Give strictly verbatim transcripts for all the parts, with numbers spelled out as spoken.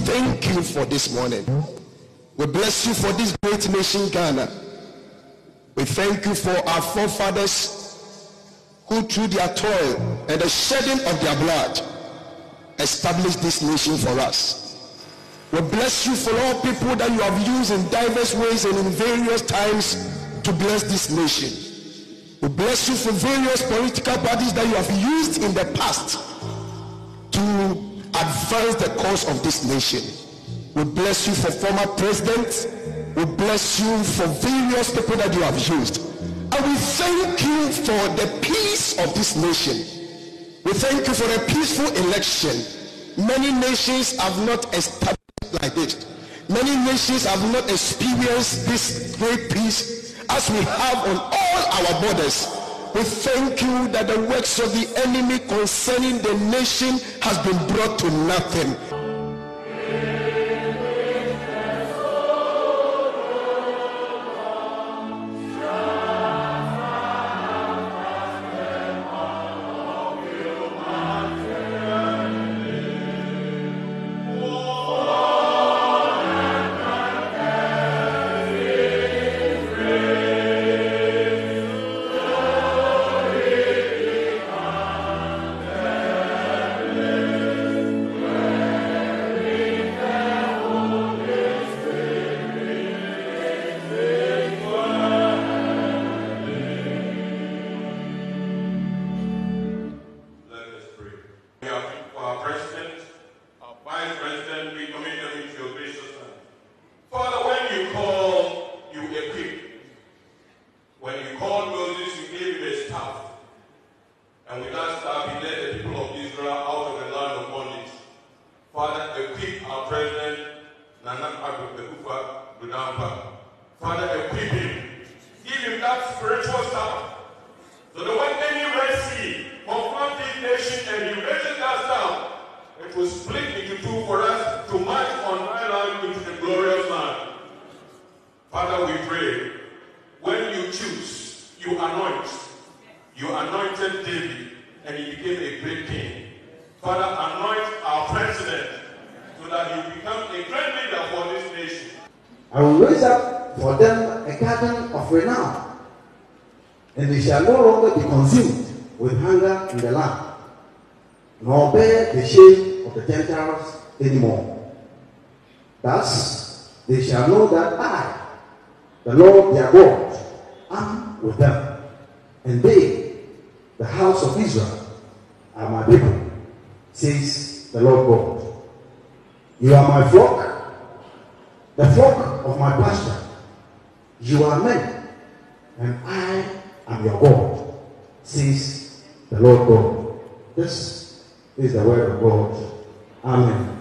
thank you for this morning. We bless you for this great nation, Ghana. We thank you for our forefathers who through their toil and the shedding of their blood established this nation for us. We bless you for all people that you have used in diverse ways and in various times to bless this nation. We bless you for various political parties that you have used in the past to advance the cause of this nation. We bless you for former presidents. We bless you for various people that you have used. And we thank you for the peace of this nation. We thank you for a peaceful election. Many nations have not established like this. Many nations have not experienced this great peace as we have on all our borders. We thank you that the works of the enemy concerning the nation has been brought to nothing. I will raise up for them a garden of renown, and they shall no longer be consumed with hunger in the land, nor bear the shame of the Gentiles anymore. Thus they shall know that I, the Lord their God, am with them, and they, the house of Israel, are my people, says the Lord God. You are my flock, the flock of my pasture. You are men, and I am your God, says the Lord God. This is the word of God. Amen.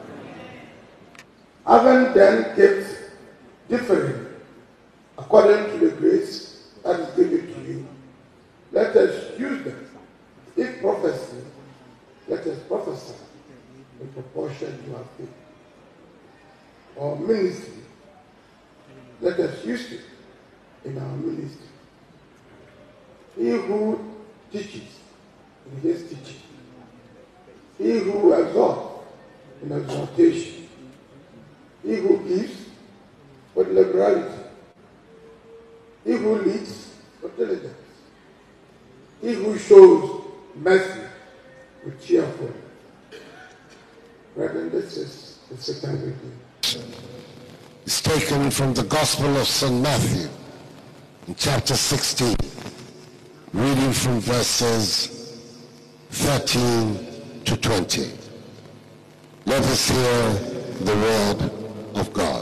Having then kept differing according to the grace that is given to you, let us use them. If prophecy, let us prophesy in proportion to our faith. Or ministry, let us use it in our ministry. He who teaches in his teaching, he who exalts in exaltation, he who gives with liberality, he who leads with diligence, he who shows mercy with cheerfulness. Brethren, this is the second reading. It's taken from the Gospel of Saint Matthew in chapter sixteen, reading from verses thirteen to twenty. Let us hear the word of God.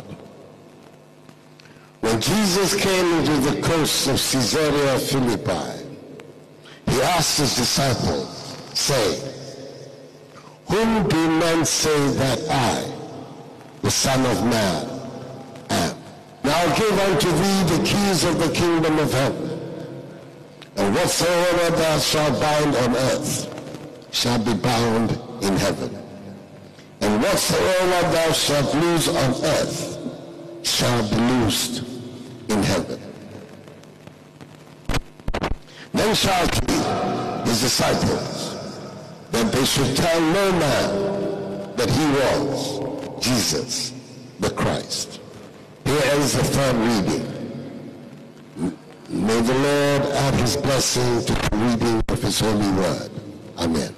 When Jesus came into the coast of Caesarea Philippi, he asked his disciples, saying, "Whom do men say that I, the Son of Man, am? Now I'll give unto thee the keys of the kingdom of heaven. And whatsoever thou shalt bind on earth shall be bound in heaven. And whatsoever thou shalt loose on earth shall be loosed in heaven." Then shouted he, his disciples, that they should tell no man that he was, Jesus the Christ. Here ends the third reading. May the Lord add his blessing to the reading of his holy word. Amen.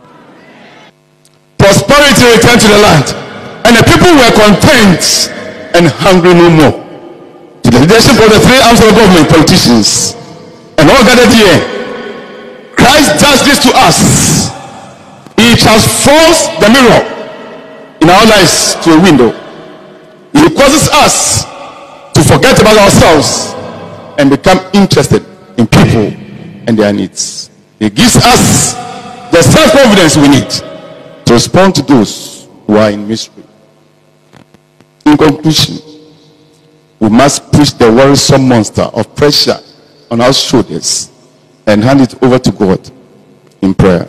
Prosperity returned to the land, and the people were content and hungry no more. To the leadership of the three arms of the government, politicians, and all gathered here, Christ does this to us. He transforms the mirror in our lives to a window. He causes us to forget about ourselves and become interested in people and their needs. He gives us the self-confidence we need to respond to those who are in mystery. In conclusion, we must push the worrisome monster of pressure on our shoulders and hand it over to God in prayer.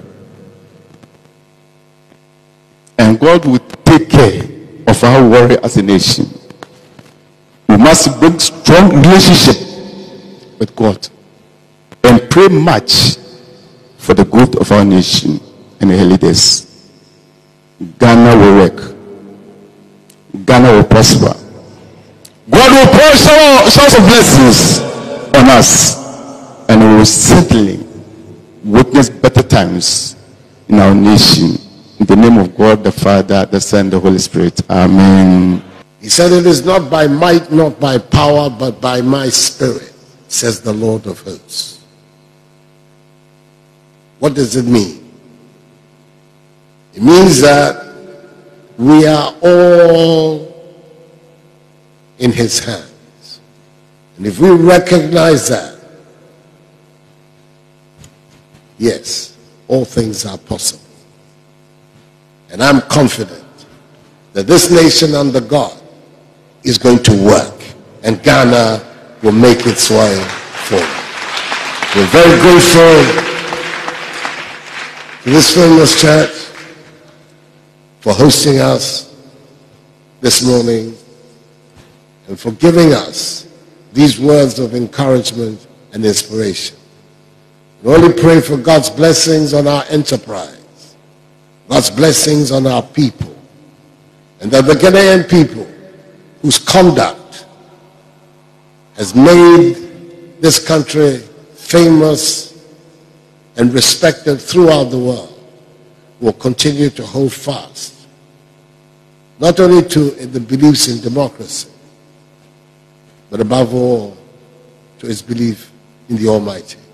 And God will take care of our worry as a nation. We must build strong relationship with God and pray much for the good of our nation and the early days. Ghana will work. Ghana will prosper. God will pour showers of blessings on us, and we will certainly witness better times in our nation. In the name of God, the Father, the Son, the Holy Spirit. Amen. He said, it is not by might, not by power, but by my spirit, says the Lord of hosts. What does it mean? It means that we are all in his hands. And if we recognize that, yes, all things are possible. And I'm confident that this nation under God is going to work, and Ghana will make its way forward. We're very grateful to this famous church for hosting us this morning and for giving us these words of encouragement and inspiration. We only pray for God's blessings on our enterprise, God's blessings on our people, and that the Ghanaian people whose conduct has made this country famous and respected throughout the world will continue to hold fast, not only to the beliefs in democracy, but above all to its belief in the Almighty.